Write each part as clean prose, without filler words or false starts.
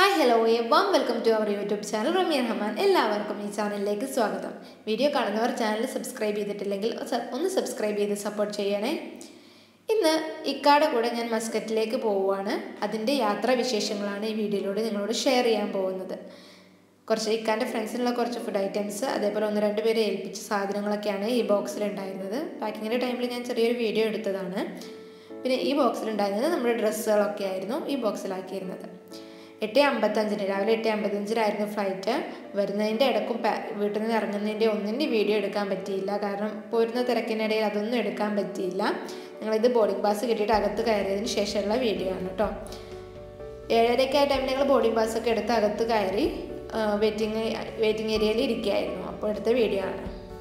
Hi, hello, everyone. Welcome to our YouTube channel. Ramya Rahman. എല്ലാവർക്കും ഈ ചാനലിലേക്ക് സ്വാഗതം. വീഡിയോ കാണുന്നവർ ചാനൽ സബ്സ്ക്രൈബ് ചെയ്തിട്ടില്ലെങ്കിൽ ഒന്ന് സബ്സ്ക്രൈബ് ചെയ്ത് സപ്പോർട്ട് ചെയ്യണേ. ഇന്ന് ഇക്കാടെ കൂടെ ഞാൻ മസ്കറ്റിലേക്ക് പോവുകയാണ്. അതിൻ്റെ യാത്രാ വിശേഷങ്ങളാണ് ഈ വീഡിയോയിലൂടെ നിങ്ങളോട് ഷെയർ ചെയ്യാൻ പോകുന്നത്. കുറച്ച് ഇക്കാൻ്റെ ഫ്രണ്ട്സിനുള്ള കുറച്ച് ഫുഡ് ഐറ്റംസ് അതേപോലെ ഒന്ന് രണ്ട് പേരെ ഏൽപ്പിച്ച സാധനങ്ങളൊക്കെയാണ് ഈ ബോക്സിലുണ്ടായിരുന്നത്. പാക്കിങ്ങിൻ്റെ ടൈമിൽ ഞാൻ ചെറിയൊരു വീഡിയോ എടുത്തതാണ്. പിന്നെ ഈ ബോക്സിലുണ്ടായിരുന്നത് നമ്മുടെ ഡ്രസ്സുകളൊക്കെ ആയിരുന്നു ഈ ബോക്സിലാക്കിയിരുന്നത്. 8:55 രാവിലെ 8:55 ഫ്ലൈറ്റ്. വരുന്നതിൻ്റെ ഇടയ്ക്കും വീട്ടിൽ നിന്ന് ഇറങ്ങുന്നതിൻ്റെ ഒന്നിൻ്റെ വീഡിയോ എടുക്കാൻ പറ്റിയില്ല. കാരണം പോരുന്ന തിരക്കിനിടയിൽ അതൊന്നും എടുക്കാൻ പറ്റിയില്ല. ഞങ്ങളിത് ബോർഡിംഗ് പാസ് കിട്ടിയിട്ട് അകത്ത് കയറിയതിന് ശേഷമുള്ള വീഡിയോ ആണ് കേട്ടോ. 7:30 ടൈമിൽ ഞങ്ങൾ ബോർഡിംഗ് പാസ്സൊക്കെ എടുത്ത് അകത്ത് കയറി വെയിറ്റിംഗ് ഏരിയയിൽ ഇരിക്കുകയായിരുന്നു. അപ്പോൾ എടുത്ത വീഡിയോ ആണ്.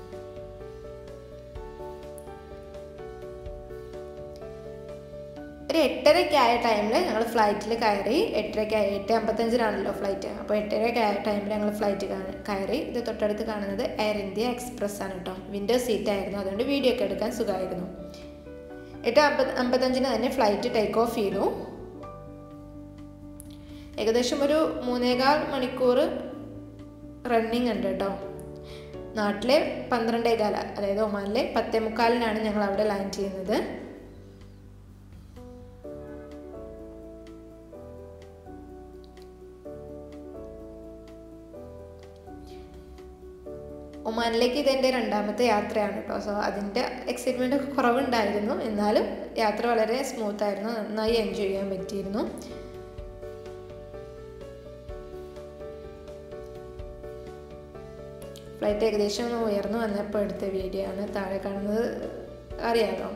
ഒരു 8:30 ടൈമിൽ ഞങ്ങൾ ഫ്ലൈറ്റിൽ കയറി. 8:55 ഫ്ലൈറ്റ്. അപ്പോൾ 8:30 ടൈമിൽ ഞങ്ങൾ ഫ്ലൈറ്റ് കയറി. ഇത് തൊട്ടടുത്ത് കാണുന്നത് എയർ ഇന്ത്യ എക്സ്പ്രസ് ആണ് കേട്ടോ. വിൻഡോ സീറ്റ് ആയിരുന്നു, അതുകൊണ്ട് വീഡിയോ ഒക്കെ എടുക്കാൻ സുഖമായിരുന്നു. 8:55 തന്നെ ഫ്ലൈറ്റ് ടേക്ക് ഓഫ് ചെയ്തു. ഏകദേശം ഒരു 3.25 മണിക്കൂർ റണ്ണിങ് ഉണ്ട് കേട്ടോ. നാട്ടിലെ 12:15, അതായത് ഒമാനിലെ 10:45 ഞങ്ങൾ അവിടെ ലാൻഡ് ചെയ്യുന്നത്. ഒമാനിലേക്ക് ഇതെൻ്റെ രണ്ടാമത്തെ യാത്രയാണ് കേട്ടോ. സോ അതിൻ്റെ എക്സൈറ്റ്മെൻറ്റ് കുറവുണ്ടായിരുന്നു. എന്നാലും യാത്ര വളരെ സ്മൂത്തായിരുന്നു. നന്നായി എൻജോയ് ചെയ്യാൻ പറ്റിയിരുന്നു. ഫ്ലൈറ്റ് ഏകദേശം ഒന്ന് ഉയർന്നു വന്നപ്പോൾ എടുത്ത വീഡിയോ ആണ്. താഴെ കാണുന്നത് അറിയാമല്ലോ.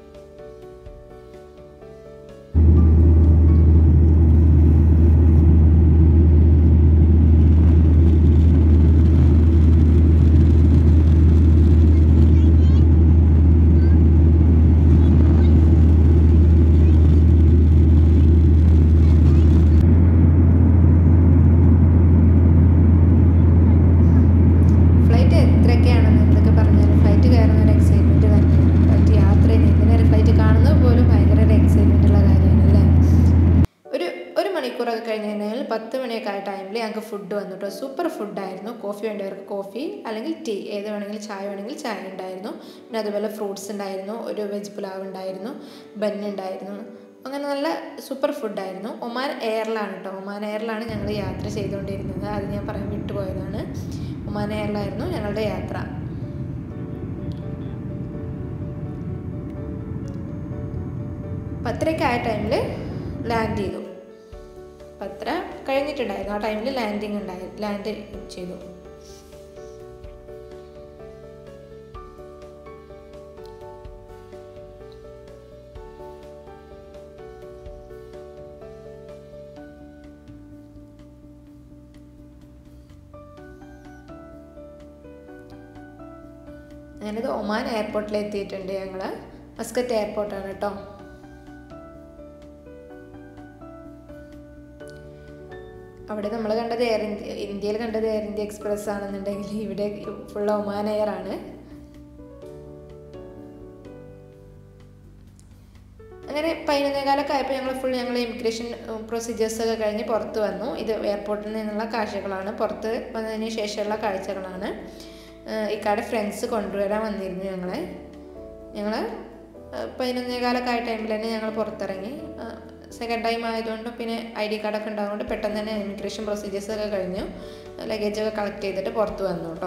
മണിക്കൂറൊക്കെ കഴിഞ്ഞ് കഴിഞ്ഞാൽ 10 മണിയൊക്കെ ആയ ടൈമിൽ ഞങ്ങൾക്ക് ഫുഡ് വന്നു കേട്ടോ. സൂപ്പർ ഫുഡായിരുന്നു. കോഫി വേണ്ടവർക്ക് കോഫി, അല്ലെങ്കിൽ ടീ, ഏത് വേണമെങ്കിലും ചായ ഉണ്ടായിരുന്നു. പിന്നെ അതുപോലെ ഫ്രൂട്ട്സ് ഉണ്ടായിരുന്നു, ഒരു വെജ് പുലാവ് ഉണ്ടായിരുന്നു, ബന്നുണ്ടായിരുന്നു. അങ്ങനെ നല്ല സൂപ്പർ ഫുഡായിരുന്നു. ഒമാൻ എയറിലാണ് കേട്ടോ. ഒമാൻ എയറിലാണ് ഞങ്ങൾ യാത്ര ചെയ്തുകൊണ്ടിരുന്നത്. അത് ഞാൻ പറയാൻ വിട്ടുപോയതാണ്. ഒമാൻ എയറിലായിരുന്നു ഞങ്ങളുടെ യാത്ര. പത്തരയ്ക്കായ ടൈമിൽ ലാൻഡ് ചെയ്തു. 10 കഴിഞ്ഞിട്ടുണ്ടായിരുന്നു. ആ ടൈമിൽ ലാൻഡ് ചെയ്തു. അങ്ങനെ ഒമാൻ എയർപോർട്ടിൽ എത്തിയിട്ടുണ്ട്. ഞങ്ങൾ മസ്കറ്റ് എയർപോർട്ടാണ് കേട്ടോ. അവിടെ നമ്മൾ കണ്ടത് ഇന്ത്യയിൽ കണ്ടത് എയർ ഇന്ത്യ എക്സ്പ്രസ് ആണെന്നുണ്ടെങ്കിൽ ഇവിടെ ഫുൾ ഒമാൻ എയർ ആണ്. അങ്ങനെ 11:15 ആയപ്പോൾ ഞങ്ങൾ ഇമിഗ്രേഷൻ പ്രൊസീജിയേഴ്സൊക്കെ കഴിഞ്ഞ് പുറത്ത് വന്നു. ഇത് എയർപോർട്ടിൽ നിന്നുള്ള കാഴ്ചകളാണ്. പുറത്ത് വന്നതിന് ശേഷമുള്ള കാഴ്ചകളാണ്. ഇക്കാടെ ഫ്രണ്ട്സ് കൊണ്ടുവരാൻ വന്നിരുന്നു ഞങ്ങൾ 11:15 ആയ ടൈമിൽ തന്നെ ഞങ്ങൾ പുറത്തിറങ്ങി. സെക്കൻഡ് ടൈം ആയതുകൊണ്ട് പിന്നെ ID കാർഡൊക്കെ ഉണ്ടാകുകൊണ്ട് പെട്ടെന്ന് തന്നെ ഇമിഗ്രേഷൻ പ്രൊസീജിയേഴ്സൊക്കെ കഴിഞ്ഞു. ലഗേജൊക്കെ കളക്ട് ചെയ്തിട്ട് പുറത്ത് വന്നു കേട്ടോ.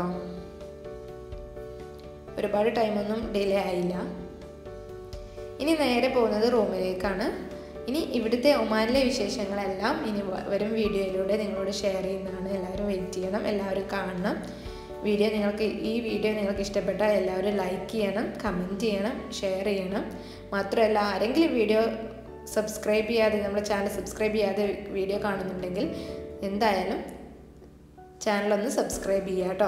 ഒരുപാട് ടൈമൊന്നും ഡിലേ ആയില്ല. ഇനി നേരെ പോകുന്നത് റൂമിലേക്കാണ്. ഇനി ഇവിടുത്തെ ഒമാനിലെ വിശേഷങ്ങളെല്ലാം ഇനി വരും വീഡിയോയിലൂടെ നിങ്ങളോട് ഷെയർ ചെയ്യുന്നതാണ്. എല്ലാവരും വെയിറ്റ് ചെയ്യണം, എല്ലാവരും കാണണം. ഈ വീഡിയോ നിങ്ങൾക്ക് ഇഷ്ടപ്പെട്ടാൽ എല്ലാവരും ലൈക്ക് ചെയ്യണം, കമൻറ്റ് ചെയ്യണം, ഷെയർ ചെയ്യണം. മാത്രമല്ല, ആരെങ്കിലും വീഡിയോ സബ്സ്ക്രൈബ് ചെയ്യാതെ, നമ്മുടെ ചാനൽ സബ്സ്ക്രൈബ് ചെയ്യാതെ വീഡിയോ കാണുന്നുണ്ടെങ്കിൽ എന്തായാലും ചാനലൊന്ന് സബ്സ്ക്രൈബ് ചെയ്യുക കേട്ടോ.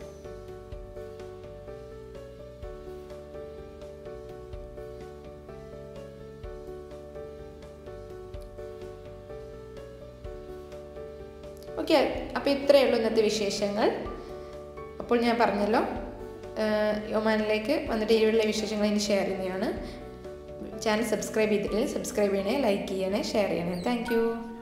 ഓക്കെ, അപ്പോൾ ഇത്രയേ ഉള്ളൂ ഇന്നത്തെ വിശേഷങ്ങൾ. അപ്പോൾ ഞാൻ പറഞ്ഞല്ലോ, ഒമാനിലേക്ക് വന്നിട്ട് ഇവിടെയുള്ള വിശേഷങ്ങൾ ഇനി ഷെയർ ചെയ്യുന്നതാണ്. ചാനൽ സബ്സ്ക്രൈബ് ചെയ്തിട്ടില്ലെങ്കിൽ സബ്സ്ക്രൈബ് ചെയ്യണേ, ലൈക്ക് ചെയ്യണേ, ഷെയർ ചെയ്യണേ. Thank U.